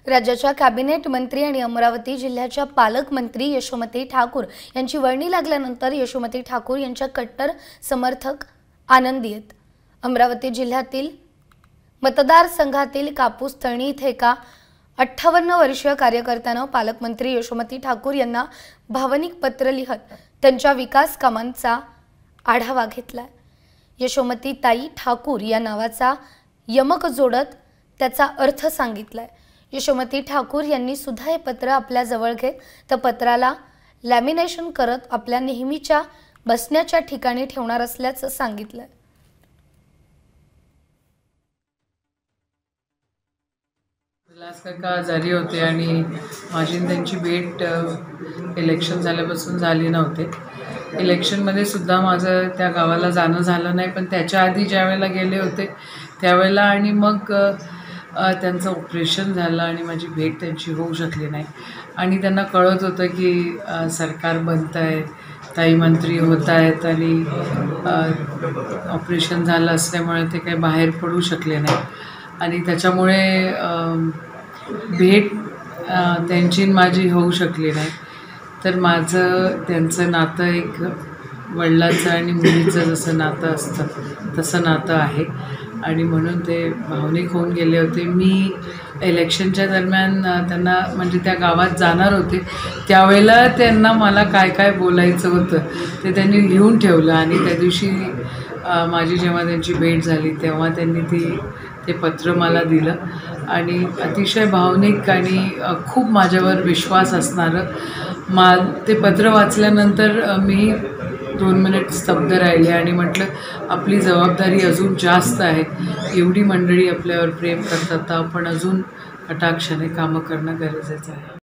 राज्याच्या कॅबिनेट मंत्री आणि अमरावती जिल्ह्याच्या पालकमंत्री यशोमती ठाकूर यांची वर्णी लागल्यानंतर यशोमती ठाकूर यांच्या कट्टर समर्थक आनंदी आहेत। अमरावती जिल्ह्यातील मतदारसंघातील कापूस तळणी इथे एका 58 वर्षीय कार्यकर्त्याने पालकमंत्री यशोमती ठाकूर यांना भावनिक पत्र लिहत त्यांच्या विकास कामांचा आढावा घेतला। यशोमती ताई ठाकूर या नावाचा यमक जोडत त्याचा अर्थ सांगितलाय। यशोमती ठाकूर यांनी सुद्धा हे पत्र आपल्या जवळ घेत त्या पत्राला लॅमिनेशन करत आपल्या नेहमीच्या बसण्याच्या ठिकाणी ठेवणार असल्याचं सांगितलं। विलास काका आजारी होते आणि माझी त्यांची भेट इलेक्शन झाल्यापासून झाली नव्हते। इलेक्शनमध्ये सुद्धा माझं त्या गावाला जाणं झालं नाही, पण त्याच्या आधी ज्या वेळेला गेले होते त्यावेळेला आणि मग त्यांचं ऑपरेशन झालं आणि माझी भेट त्यांची होऊ शकली नाही। आणि त्यांना कळत होतं की सरकार बनतं आहे, ताई मंत्री होत आहेत आणि ऑपरेशन झालं असल्यामुळे ते काही बाहेर पडू शकले नाही आणि त्याच्यामुळे भेट त्यांची माझी होऊ शकली नाही। तर माझं त्यांचं नातं एक वडिलाचं आणि मुलीचं जसं नातं असतं तसं नातं आहे आणि म्हणून ते भावनिक होऊन गेले होते। मी इलेक्शनच्या दरम्यान त्यांना म्हणजे त्या गावात जाणार होते त्यावेळेला त्यांना मला काय काय बोलायचं होतं ते त्यांनी लिहून ठेवलं आणि त्या दिवशी माझी जेव्हा त्यांची भेट झाली तेव्हा त्यांनी ते पत्र मला दिलं आणि अतिशय भावनिक आणि खूप माझ्यावर विश्वास असणारं ते पत्र वाचल्यानंतर मी 2 मिनिट स्तब्ध राहिले आणि म्हटलं आपली जबाबदारी अजून जास्त आहे। एवढी मंडळी आपल्यावर प्रेम करतात तर आपण अजून कटाक्षाने कामं करणं गरजेचं आहे।